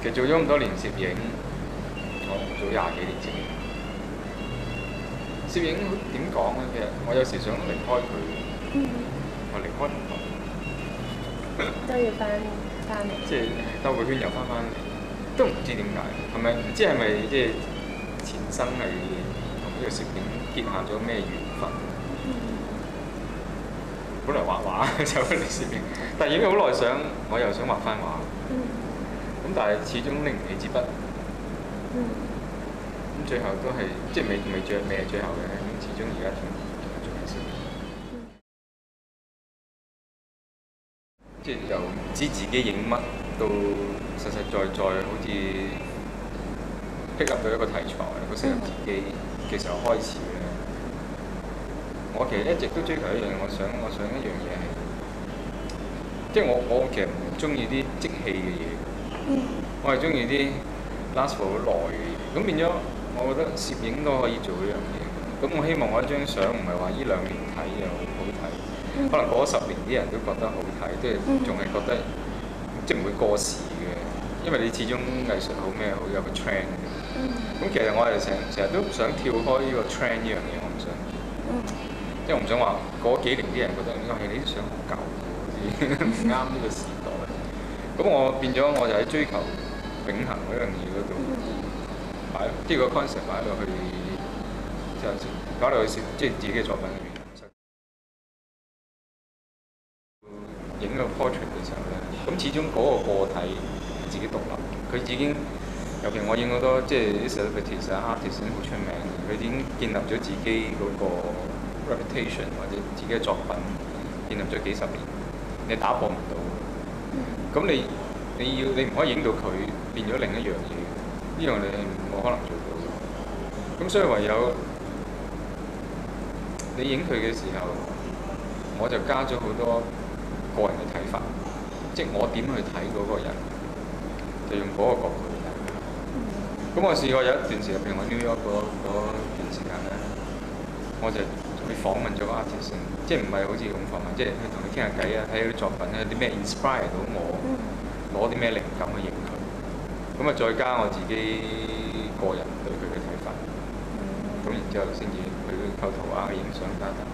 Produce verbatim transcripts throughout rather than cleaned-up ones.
其實做咗咁多年攝影，我做廿幾年攝影。攝影點講咧？其實我有時想離開佢， 嗯， 我離開唔到， 都要翻翻嚟。 即係兜個圈又翻返嚟，都唔知點解，係咪？唔知係咪即係前生係同呢個攝影結下咗咩緣分？ 嗯， 本來畫畫就嚟攝影，但係已經好耐想，我又想畫翻畫。 嗯， 咁但係始終拎唔起支筆。 嗯， 咁最後都係即係未未最未係最後嘅，咁始終而家仲仲係攝影。即係由唔知自己影乜到實實在在好似 pick up 到一個題材，好適合自己嘅時候開始咧。我其實一直都追求一樣，我想我想一樣嘢係，即係我我其實唔中意啲即棄嘅嘢， 嗯， 我係中意啲 last for 好耐嘅嘢。咁變咗，我覺得攝影都可以做呢樣嘢。咁我希望我一張相唔係話呢兩年睇又好好睇，可能過咗十年啲人都覺得好睇，即係仲係覺得即係唔會過時嘅。因為你始終藝術好咩好有個 trend 嘅。咁其實我係成成日都唔想跳開呢個 trend 呢樣嘢，我唔想。因為我唔想話嗰幾年啲人覺得，因為你啲相好舊嘅，唔啱呢個時代。咁我變咗我就喺追求永恆嗰樣嘢嗰度擺，即係個 concept 擺落去，就擺落去即係自己嘅作品裏面。影個 portrait 嘅時候咧，咁始終嗰個個體自己獨立，佢已經尤其我影好多即係啲 celebrities 啊 artist 好出名，佢已經建立咗自己嗰個 reputation 或者自己嘅作品建立咗幾十年，你打破唔到。咁你你要你唔可以影到佢變咗另一樣嘢，呢樣你冇可能做到。咁所以唯有你影佢嘅時候，我就加咗好多個人嘅睇法，即係我點去睇嗰個人，就用嗰個角度去睇。咁我試過有一段時間，譬如我 New York 嗰嗰段時間咧，我就去訪問咗個 artist，即係唔係好似咁訪問，即係去同佢傾下偈啊，睇下啲作品咧，有啲咩 inspire 到我，攞啲咩靈感去影佢。咁啊，再加我自己個人對佢嘅睇法。咁然之後先至去構圖啊、影相等等。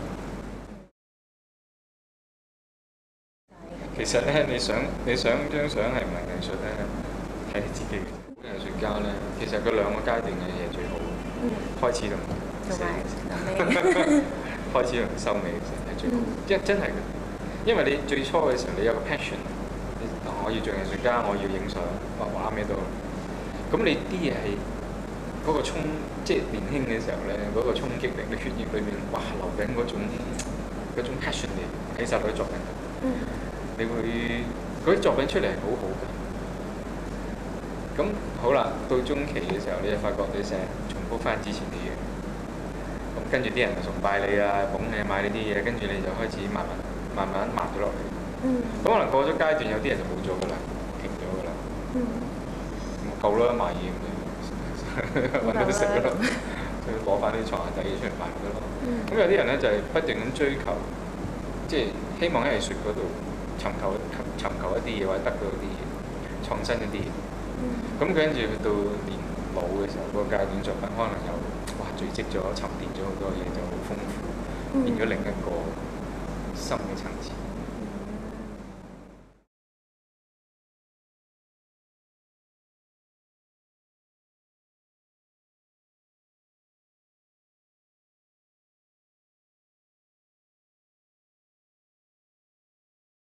其實咧，你想你想張相係唔係藝術咧，睇你自己嘅。藝術家咧，其實佢兩個階段嘅嘢最好， 嗯， 開始同同埋開始同收尾嘅時候係最好，即係真係嘅。因為你最初嘅時候，你有個 passion，你我要做藝術家，我要影相、畫畫咩都好。咁你啲嘢係嗰個衝，即係年輕嘅時候咧，嗰、嗰個衝擊力，你血液裏面哇流緊嗰種嗰種 passion 嚟喺晒嗰啲作品度。嗯，你會嗰啲作品出嚟係好好嘅。咁好啦，到中期嘅時候，你就發覺你成日重複翻之前嘅嘢，咁跟住啲人就崇拜你啊，捧你買呢啲嘢，跟住你就開始慢慢慢慢慢咗落嚟。嗯。咁可能過咗階段，有啲人就冇咗㗎啦，停咗㗎啦。嗯。夠啦，賣嘢咁樣，揾到食㗎咯，就攞翻啲床下底嘢出嚟賣㗎咯。咁、嗯、有啲人咧就係、是、不斷咁追求，即係希望喺藝術嗰度尋求尋求一啲嘢，或者得到一啲嘢，創新一啲嘢。咁跟住去到年老嘅時候，嗰、那個階段作品可能又哇累積咗、沉澱咗好多嘢，就好豐富，變咗另一個新嘅層次。